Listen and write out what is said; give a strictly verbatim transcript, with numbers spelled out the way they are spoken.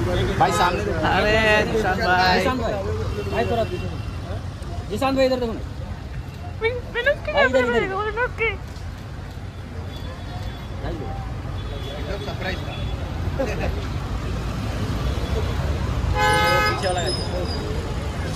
भाई सामने देखो। अरे निशान भाई, निशान भाई भाई थोड़ा निशान भाई इधर देखो ना। मैंने उसके भाई इधर इधर मैंने उसके एकदम सरप्राइज था। पीछे वाला